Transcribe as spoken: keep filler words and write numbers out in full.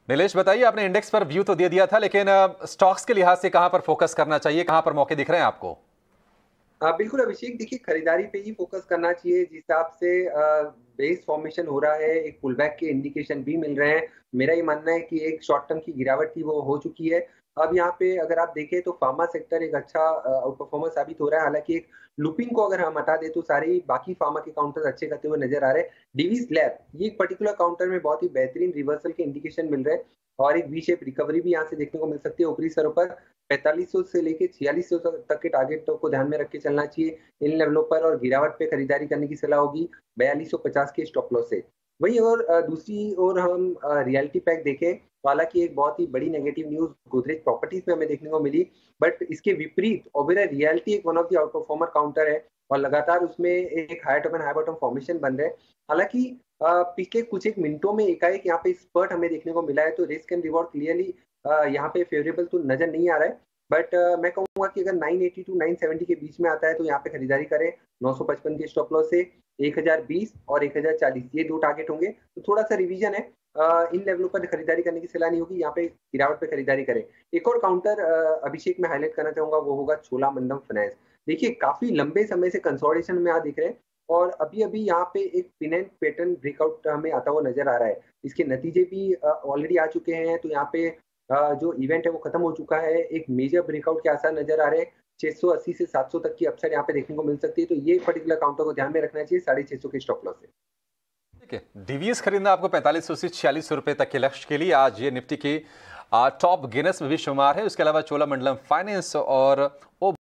नीलेश, बताइए, आपने इंडेक्स पर व्यू तो दे दिया था, लेकिन स्टॉक्स के लिहाज से कहां पर फोकस करना चाहिए, कहां पर मौके दिख रहे हैं आपको? हाँ, बिल्कुल अभिषेक, देखिए खरीदारी पे ही फोकस करना चाहिए। जिस हिसाब से बेस फॉर्मेशन हो रहा है, एक पुल बैक के इंडिकेशन भी मिल रहे हैं। मेरा ये मानना है कि एक शॉर्ट टर्म की गिरावट थी वो हो चुकी है। अब यहाँ पे अगर आप देखें तो फार्मा सेक्टर एक अच्छा आउट परफॉर्मर साबित हो रहा है। हालांकि एक लुपिन को अगर हम हटा दें तो सारे ही बाकी फार्मा के काउंटर्स अच्छे करते हुए नजर आ रहे हैं। डिवीज लैब ये एक पर्टिकुलर काउंटर में बहुत ही बेहतरीन रिवर्सल के इंडिकेशन मिल रहे हैं और एक वी शेप रिकवरी भी यहाँ से देखने को मिल सकती है ऊपरी स्तरों पर। पैंतालीस सौ से लेके छियालीस सौ तक के टारगेट को ध्यान में रख के चलना चाहिए इन लेवलों पर, और गिरावट पे खरीदारी करने की सलाह होगी बयालीस सौ पचास के स्टॉप लॉस से। वहीं और अ, दूसरी ओर हम अ, रियलिटी पैक देखें तो हालांकि एक बहुत ही बड़ी नेगेटिव न्यूज गोदरेज प्रॉपर्टीज में हमें देखने को मिली, बट इसके विपरीत ओबेरॉय रियलिटी एक one of the out performer counter है और लगातार उसमें एक high top and high bottom formation बन रहे हैं। हालांकि अ, पिछले कुछ एक मिनटों में एकाएक यहाँ पे स्पर्ट हमें देखने को मिला है, तो रिस्क एंड रिवॉर्ड क्लियरली यहाँ पे फेवरेबल तो नजर नहीं आ रहा है। बट uh, मैं कहूंगा कि अगर नौ सौ अस्सी टू नौ सौ सत्तर के बीच में आता है तो यहाँ पे खरीदारी करें। नौ सौ पचपन के स्टॉप लॉस से एक हज़ार बीस और एक हज़ार चालीस ये दो टारगेट होंगे, तो थोड़ा सा रिवीजन है। uh, इन लेवलों पर खरीदारी करने की सलाह नहीं होगी, यहाँ पे गिरावट पे खरीदारी करें। एक और काउंटर uh, अभिषेक में हाईलाइट करना चाहूंगा, वो होगा चोलामंडलम फाइनेंस। देखिए काफी लंबे समय से कंसोलिडेशन में यहाँ दिख रहे हैं और अभी अभी यहाँ पे एक पिनेंट पैटर्न ब्रेकआउट हमें आता हुआ नजर आ रहा है। इसके नतीजे भी ऑलरेडी आ चुके हैं, तो यहाँ पे अ, जो इवेंट है वो खत्म हो चुका है। एक मेजर ब्रेकआउट के आसार नजर आ रहे हैं। छह सौ अस्सी से सात सौ तक की अपसाइड यहाँ पे देखने को मिल सकती है, तो ये पर्टिकुलर काउंटर को ध्यान में रखना चाहिए साढ़े छह सौ के स्टॉप लॉस से। ठीक है, डीवीएस खरीदना आपको पैंतालीस सौ से छियालीस सौ रुपए तक के लक्ष्य के लिए। आज ये निफ्टी की टॉप गिनेस में भी शुमार है। उसके अलावा चोलामंडलम फाइनेंस और